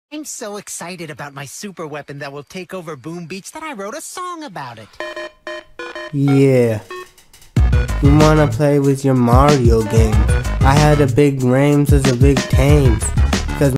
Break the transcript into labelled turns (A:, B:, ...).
A: I'm so excited about my super weapon that will take over Boom Beach that I wrote a song about it.
B: Yeah. You wanna play with your Mario game? I had a big Rames as a big Tames.